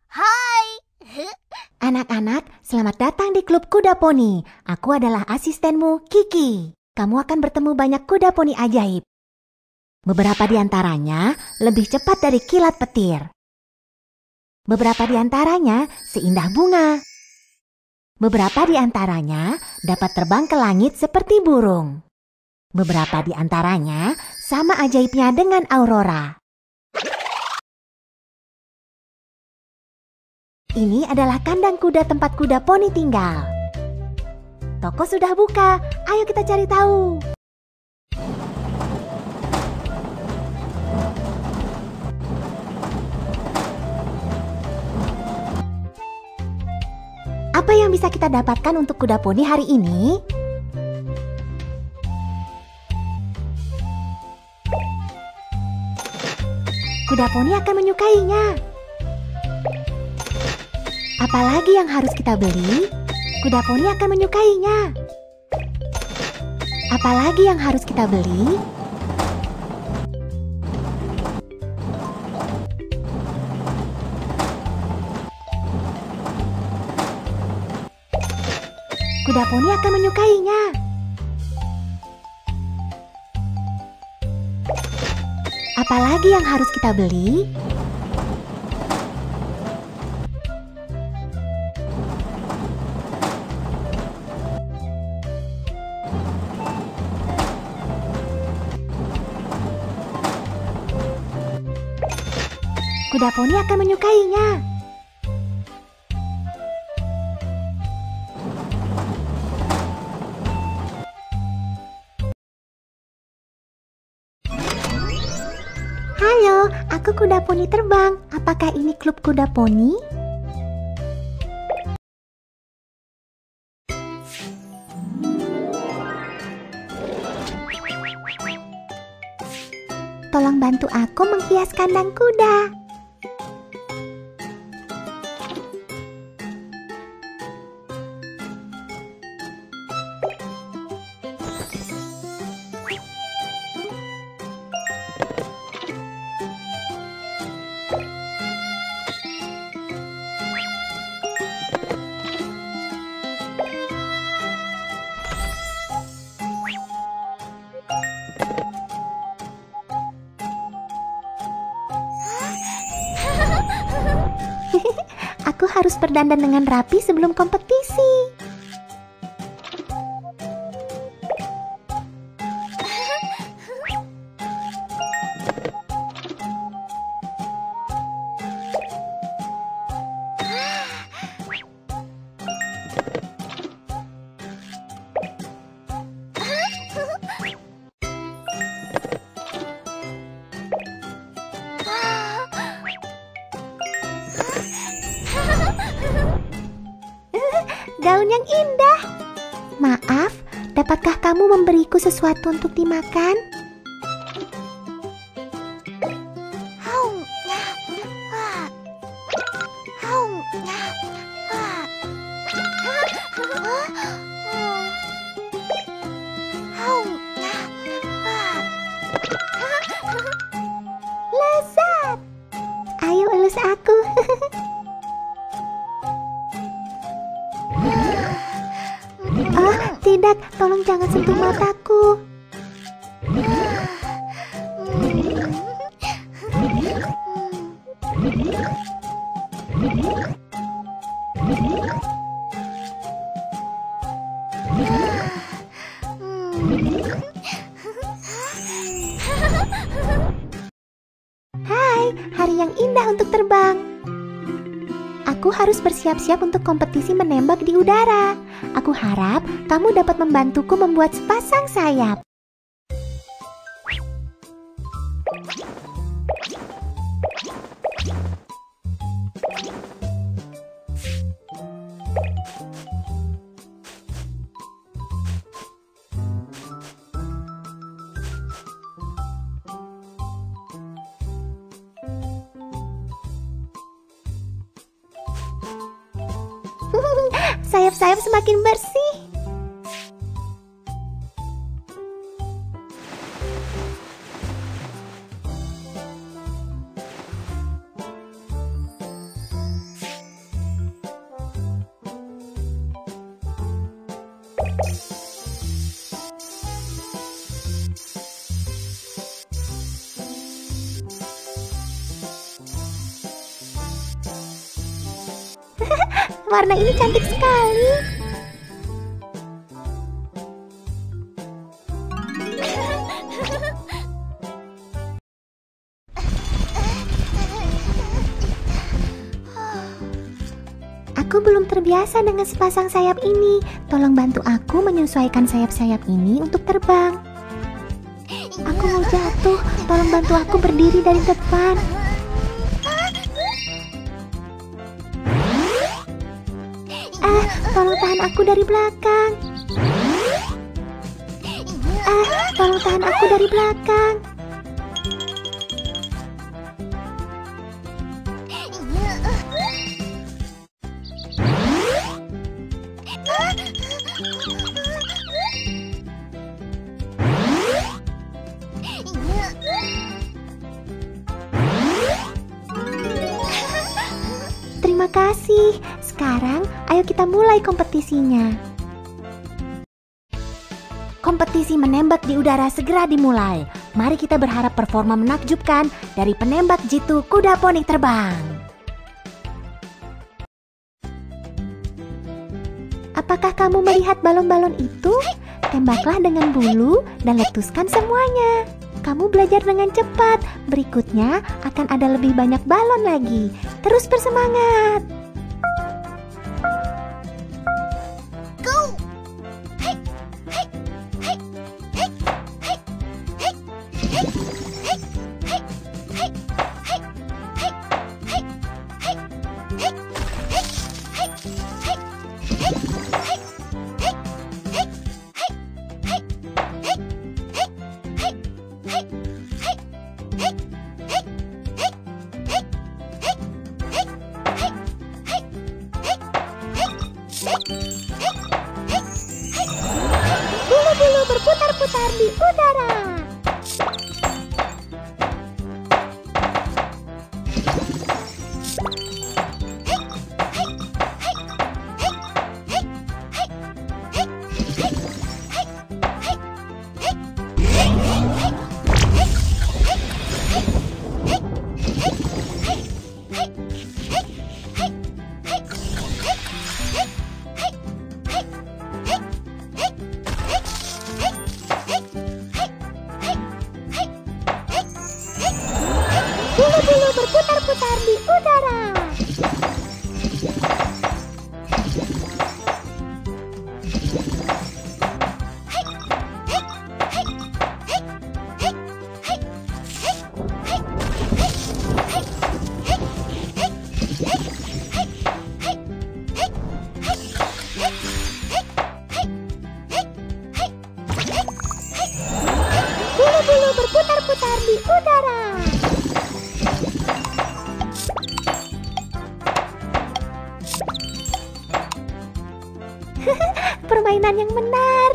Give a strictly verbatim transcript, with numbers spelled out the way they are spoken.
Hai. Anak-anak, selamat datang di klub kuda poni. Aku adalah asistenmu, Kiki. Kamu akan bertemu banyak kuda poni ajaib. Beberapa di antaranya lebih cepat dari kilat petir. Beberapa di antaranya seindah bunga. Beberapa di antaranya dapat terbang ke langit seperti burung. Beberapa di antaranya sama ajaibnya dengan Aurora. Ini adalah kandang kuda tempat kuda poni tinggal. Toko sudah buka, ayo kita cari tahu. Apa yang bisa kita dapatkan untuk kuda poni hari ini? Kuda poni akan menyukainya. Apalagi yang harus kita beli? Kuda poni akan menyukainya. Apalagi yang harus kita beli? Kuda poni akan menyukainya. Apalagi yang harus kita beli? Kuda poni akan menyukainya. Halo, aku kuda poni terbang. Apakah ini klub kuda poni? Tolong bantu aku menghias kandang kuda. Aku harus berdandan dengan rapi sebelum kompetisi. Gaun yang indah. Maaf, dapatkah kamu memberiku sesuatu untuk dimakan? Lezat. Ayo elus aku. Oh, tidak, tolong jangan sentuh mataku. Hai, hari yang indah untuk terbang. Aku harus bersiap-siap untuk kompetisi menembak di udara. Aku harap kamu dapat membantuku membuat sepasang sayap. Sayap-sayap semakin bersih. warna ini cantik sekali. Aku belum terbiasa dengan sepasang sayap ini. Tolong bantu aku menyesuaikan sayap-sayap ini untuk terbang. Aku mau jatuh. Tolong bantu aku berdiri dari depan. Ah, tolong tahan aku dari belakang. Ah, tolong tahan aku dari belakang. Terima kasih. Sekarang ayo kita mulai kompetisinya. Kompetisi menembak di udara segera dimulai. Mari kita berharap performa menakjubkan dari penembak jitu kuda poni terbang. Apakah kamu melihat balon-balon itu? Tembaklah dengan bulu dan letuskan semuanya. Kamu belajar dengan cepat. Berikutnya akan ada lebih banyak balon lagi. Terus bersemangat. Go! Hey, hey, hey, hey, hey, hey, hey, hey, hey, hey, hey, hey, hey, hey, bulu-bulu berputar-putar di udara. Bulu-bulu berputar-putar di udara. Bulu-bulu berputar-putar di udara. Permainan yang menarik.